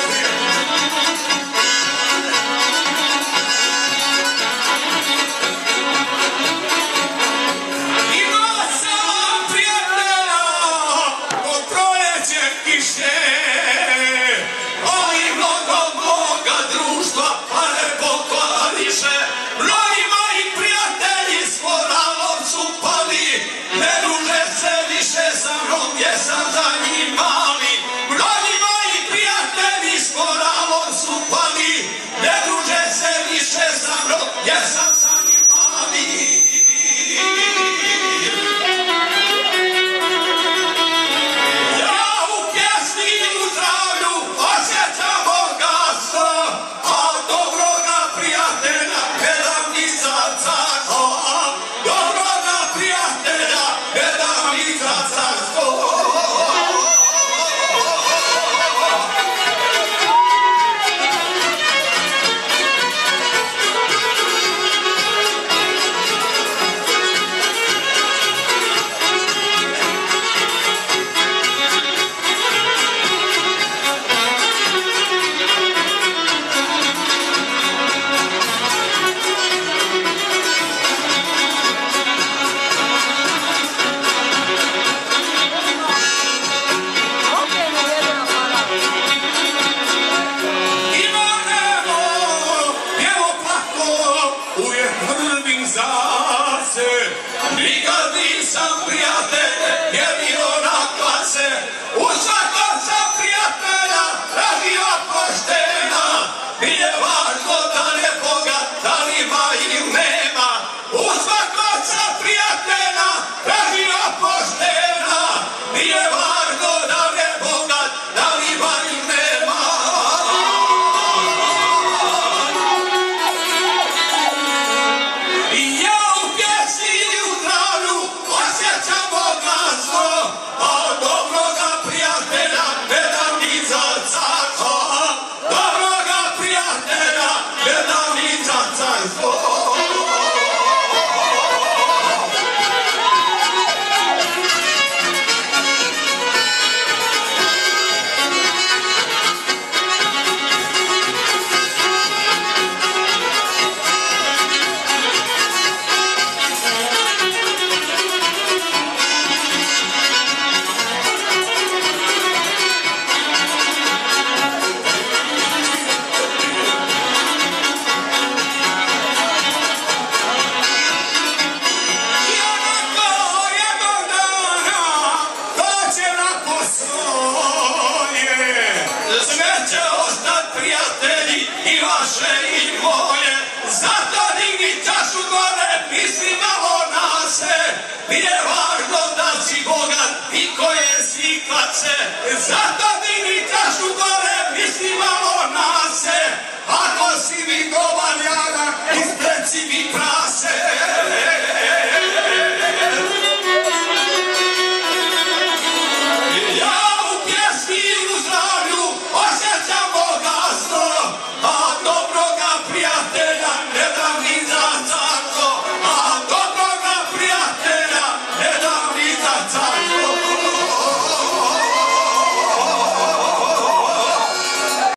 Nikad nisam prijatelj, jer mi onakva se u svakom sam prijatelja radio poštena. Nije važno da ne bogat, da li ima ili nema. U svakom sam prijatelja radio poštena. Nije važno da ne bogat, da li ima ili nema. I ja u pjesmi i u zdravlju osjećam bogatstvo, a od dobroga prijatelja ne dam ni za carstvo. Dobroga prijatelja ne dam ni za carstvo. Sve će ostat prijatelji i vaše i moje. Zato digni čašu gore, misli malo na se. Nije važno da si bogat i koje si klace. Zato digni čašu gore, misli malo na se. Ako si mi dobar janak, ispred si mi pras.